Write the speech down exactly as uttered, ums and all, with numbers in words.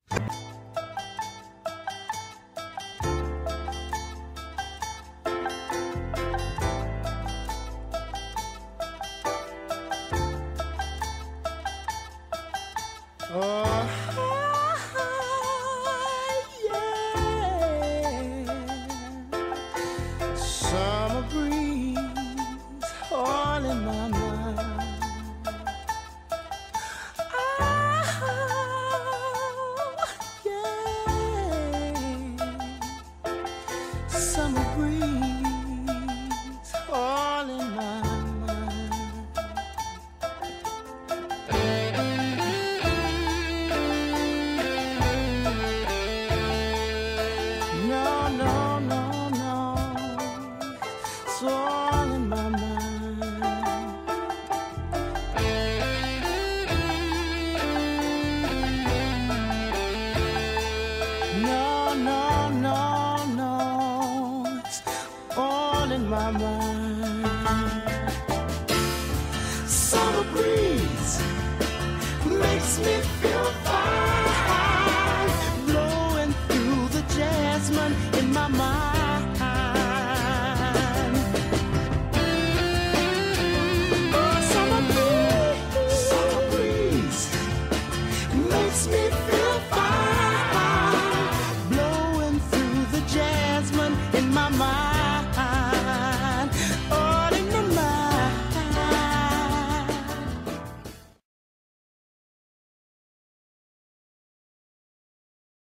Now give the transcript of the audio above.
Oh, yeah. Summer breeze all in my mind. Oh, yeah. Summer breeze all in my mind. No, no, no, no, it's all in my mind. No, no, no, no, it's all in my mind. Summer breeze makes me